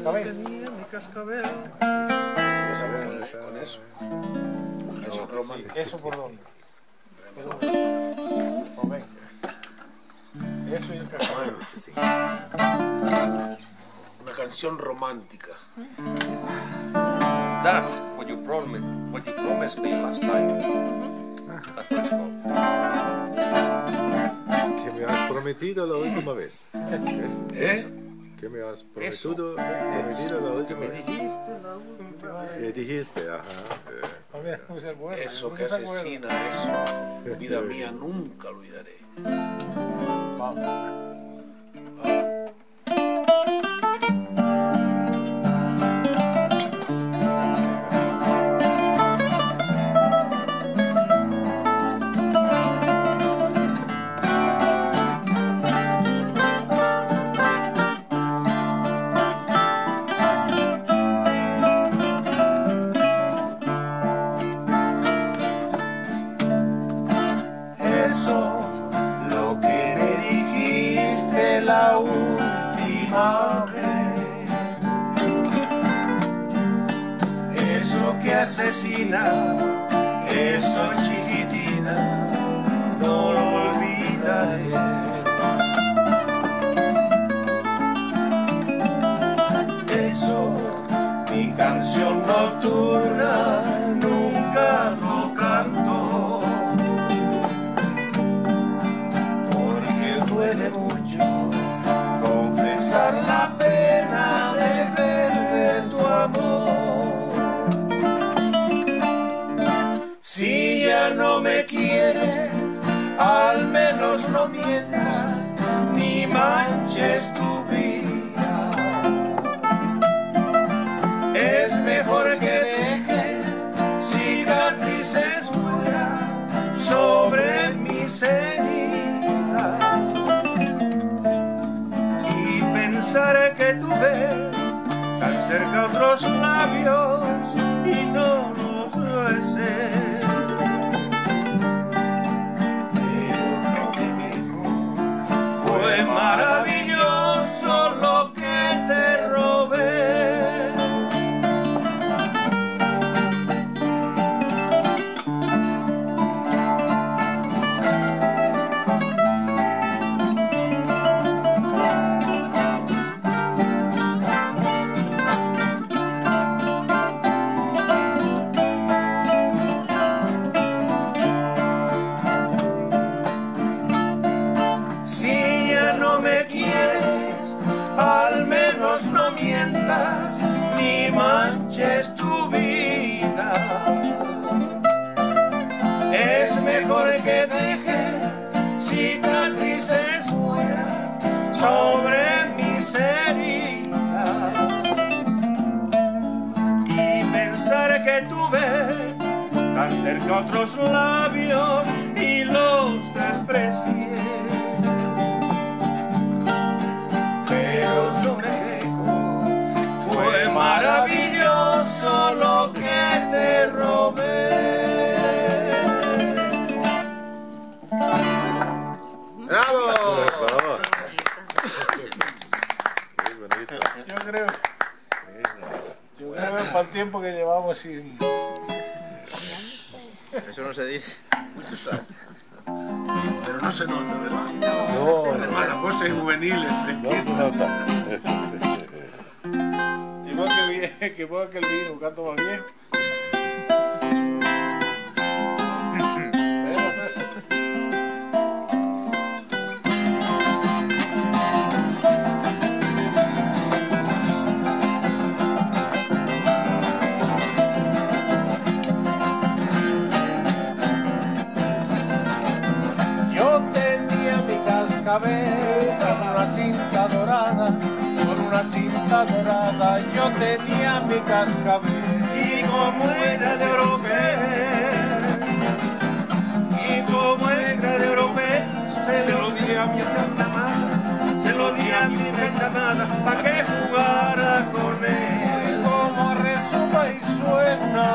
tenía mi cascabel. Con eso. ¿Eso por dónde? Eso y el cascabel. Una canción romántica. That, what you promised me last time. That's what it's called. Que me has prometido la última vez. Que me has prometido la última vez. Que dijiste, ajá. Eso que asesina, eso. Vida mía, nunca olvidaré. Vamos. Asesina, eso chiquitina, no lo olvidaré. Eso, mi canción nocturna, nunca lo canto, porque duele mucho confesar la pena de perder tu amor. Si ya no me quieres, al menos no mientas, ni manches tu vida. Es mejor que dejes cicatrices duras sobre mis heridas. Y pensar que tú ves tan cerca otros labios y no los beses. Fue maravilloso lo que te robé. Ni manches tu vida. Es mejor que dejes cicatrices fuera sobre mis heridas. Y pensar que tú ves tan cerca otros labios y los desprecié. Pero yo me fue maravilloso lo que te robé. ¡Bravo! Yo creo que para el tiempo que llevamos sin... Eso no se dice. Muchos años. Pero no se nota, ¿verdad? No. Además, la voz es juvenil, No se nota. Igual que el vino, canto más bien. Yo tenía mi cascabel con una cinta dorada. Con una cinta dorada yo tenía mi cascabel. Y como era de europeo, y como era de europeo, se lo di a mi renta amada, se lo di a mi renta amada, pa' que jugara con él. Y como resuma y suena,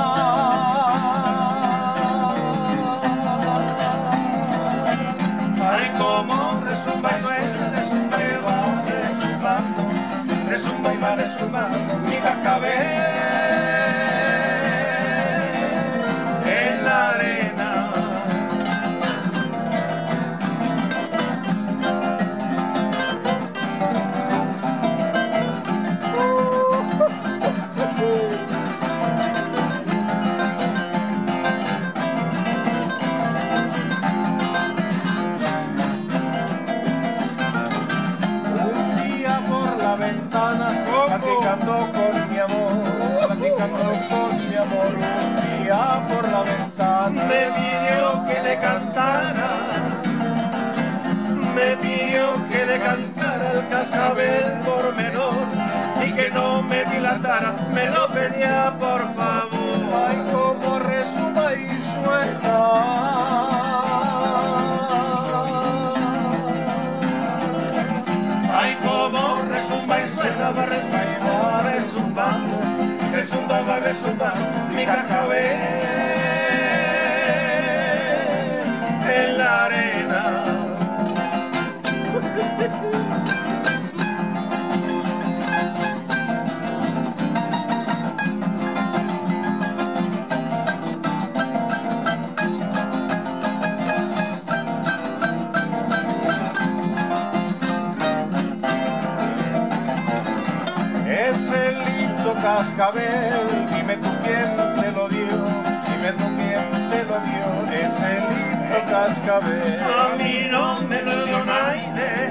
ay, como resuma y suena, resumba y va, resumba y va, resumba y va, resumba. platicando con mi amor, un día por la ventana. Me pidió que le cantara, me pidió que le cantara el cascabel por menor y que no me dilatara, me lo pedía por favor. Ay, cómo resuma y suena. Va resumbando, resumba, va resumbando mi cascabel en la arena. Cascabel, dime tú quién te lo dio, dime tú quién te lo dio, ese lindo cascabel. A mí no me lo dio nadie,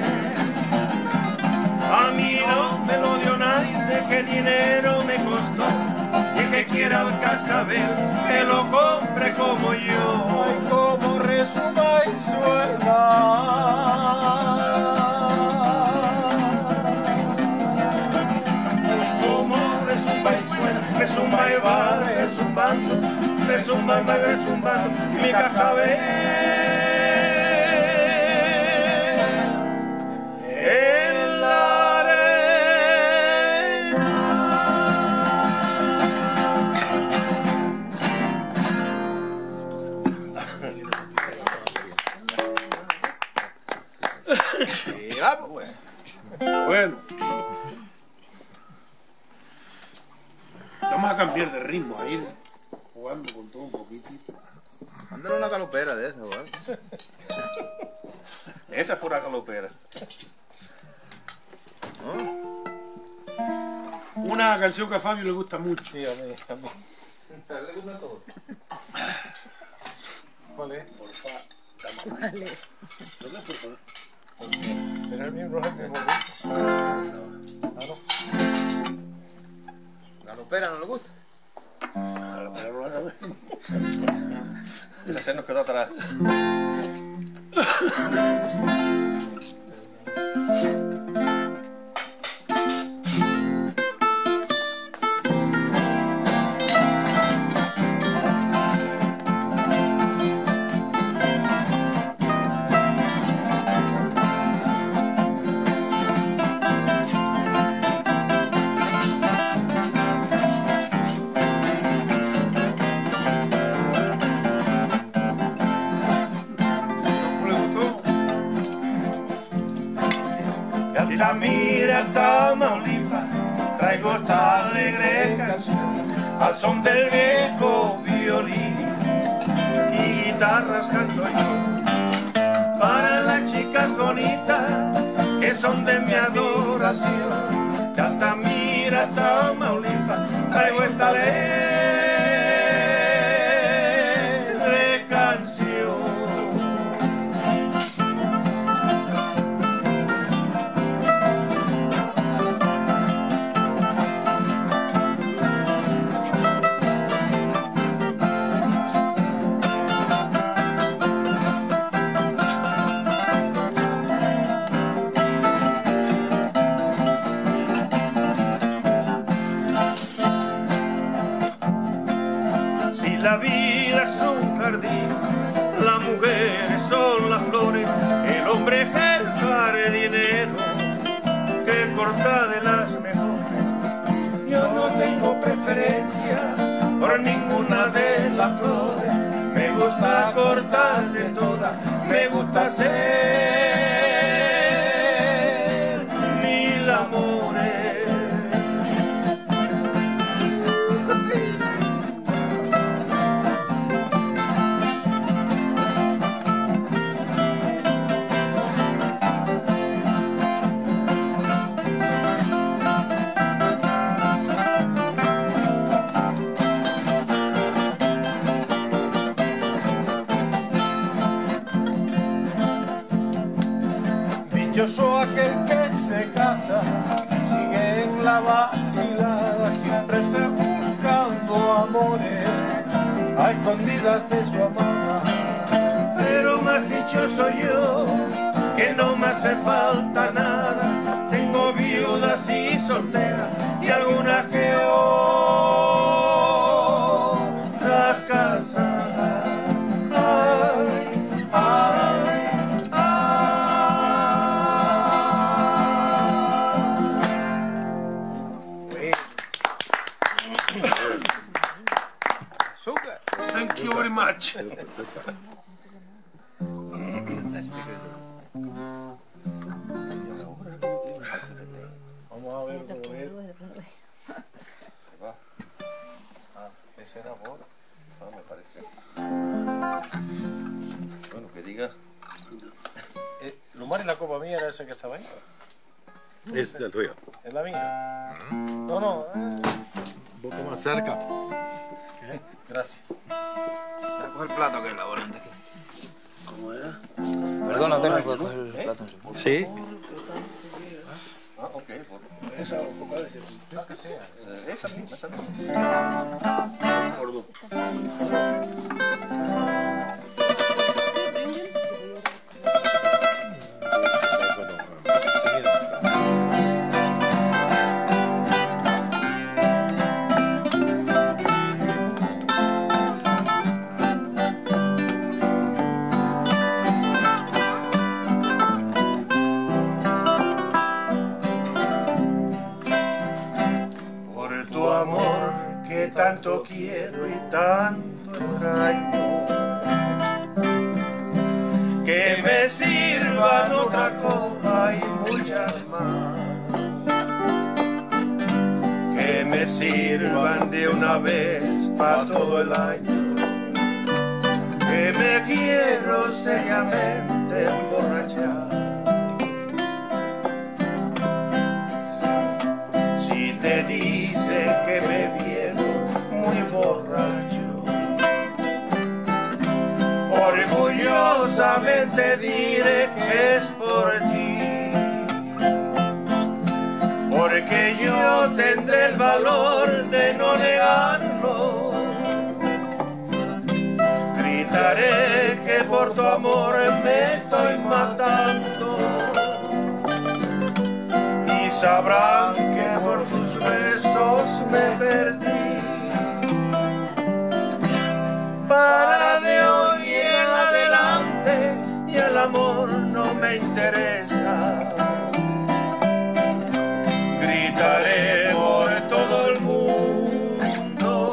a mí no me lo dio nadie, que dinero me costó, y el que quiera el cascabel, que lo compre como yo. Ay, como resuma y suena. Resumba y va resumbando, resumba y va resumbando mi cascabel en la arena. Bueno. Vamos a cambiar de ritmo, a ir jugando con todo un poquitito. Mándale una galopera de esa, weón. Esa fue una galopera. Una canción que a Fabio le gusta mucho. Sí, a mí. A él le gusta todo. ¿Cuál es? Porfa. Vale. ¿Dónde es por favor? Pero el mismo no es el mismo. ¿Galopera no le gusta? Esa se nos quedó atrás. Mira, Tamaulipas, traigo esta alegre canción al son del viejo violín y guitarras canto yo para las chicas bonitas que son de mi adoración. Canta, mira, Tamaulipas, traigo esta alegre canción. La vida es un jardín, las mujeres son las flores, el hombre es el jardinero que corta de las mejores. Yo no tengo preferencia por ninguna de las flores, me gusta cortar de todas, me gusta ser mil amores. Dichoso aquel que se casa y sigue en la vacila a escondidas de su amada. Pero más dichoso yo, que no me hace falta nada. Tengo viudas y solteras y algunas que otras casadas. Ay, ay, ay. Azúcar. Thank you very much. Vamos a ver cómo es. Ese era vos. Me parece. Bueno, que diga. Lumar y la copa mía era esa que estaba ahí. Es el tuyo. ¿Es la mía? No, no. Un poco más cerca. Gracias. Coge el plato que es la volante aquí. ¿Cómo era? Perdona, tengo que coger el plato. Sí. Ah, ok. Esa un poco de Lo que sea. Esa misma también. gordo. Por tu amor que tanto quiero y tanto extraño, que me sirvan otra copa y muchas más, que me sirvan de una vez para todo el año, que me quiero seriamente emborrachar. Si te dice que me vieron muy borracho, orgullosamente diré que es por ti, porque yo tendré el valor de no negarlo. Gritaré que por tu amor me estoy matando, y sabrás que por tus besos me perdí. Para de hoy en adelante y el amor no me interesa. Gritaré por todo el mundo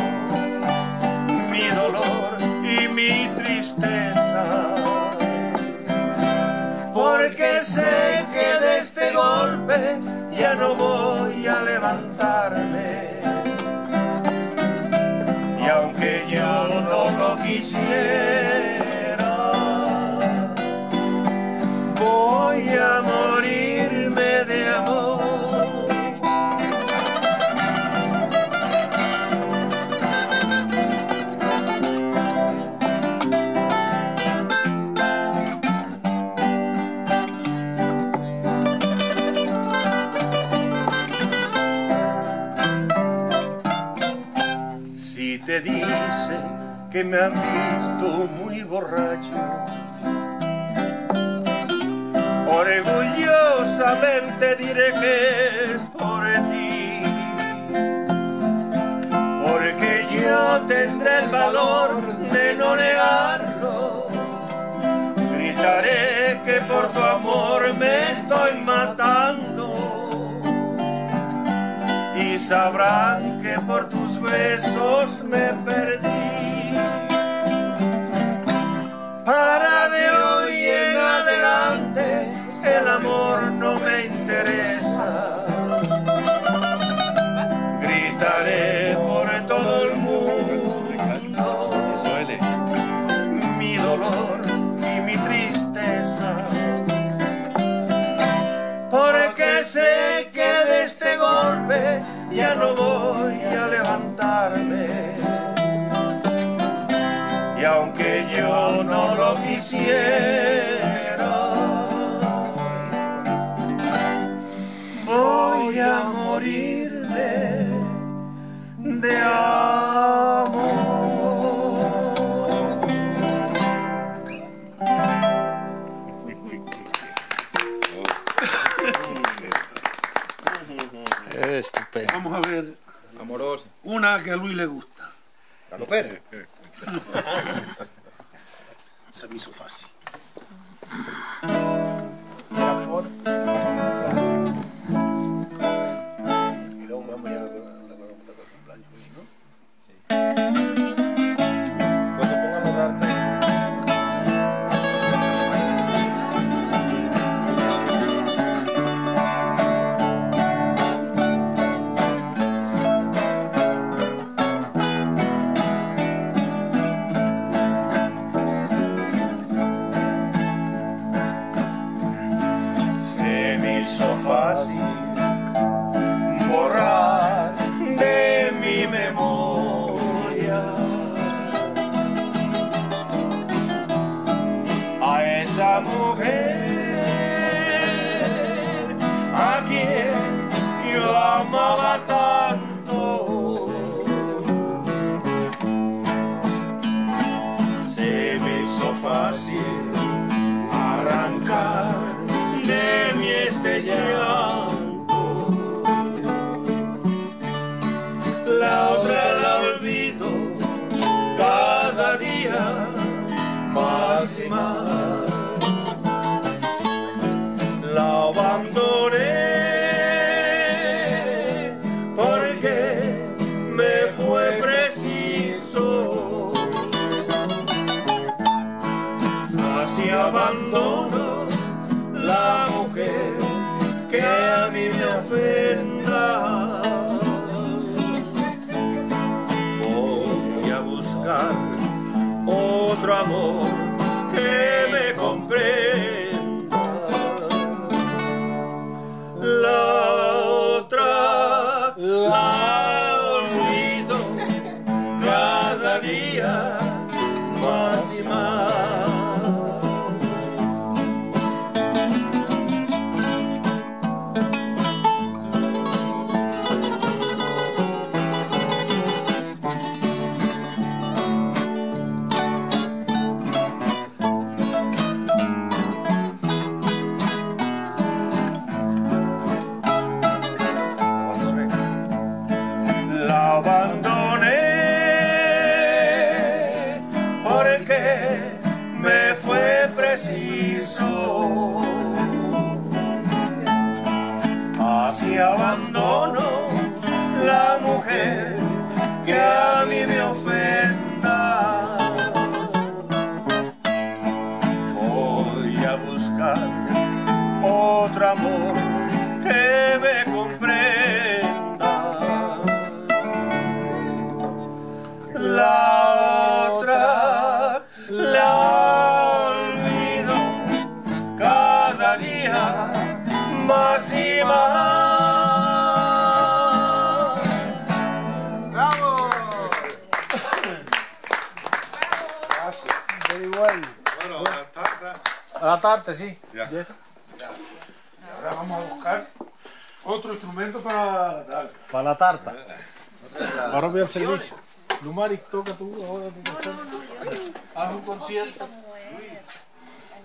mi dolor y mi tristeza, porque sé que de este golpe ya no voy a levantarme. Y aunque yo no lo quisiera, voy a morirme de amor. Si te dice que me han visto muy borracho, orgullosamente diré que es por ti, porque yo tendré el valor de no negarlo. Gritaré que por tu amor me estoy matando, y sabrán que por tus besos me perdí. Para de hoy en adelante el amor no me interesa. Gritaré por todo el mundo mi dolor y mi tristeza, porque sé que de este golpe ya no voy a levantarme. Y aunque yo no lo quisiera, voy a morirme de amor. Estupendo. Vamos a ver Amorosa. una que a Luis le gusta. Galopero. Se me hizo fácil. Era por... Y luego vamos a con el cumpleaños, ¿no? Cuando pongan los arte. Se me hizo fácil borrar de mi memoria a esa mujer a quien yo amaba tanto. Se me hizo fácil arrancar de mi llanto. La otra la olvido cada día más y más. La abandoné porque me fue preciso. Así abandono la mujer que a mí me ofenda. Voy a buscar otro amor que me comprenda. La otra la olvido cada día más y más. La abandoné porque me fue preciso. Así abandono la mujer que a mí me ofenda. Voy a buscar otro amor que me comprenda. La otra la olvido cada día más y más. ¡Bravo! Very well. Bueno, la tarta. A la tarde, sí. Ya. Yes. Ahora vamos a buscar otro instrumento para la tarde. Para la tarta. Ahora voy al servicio. Lumari, toca tú ahora. Haz un concierto.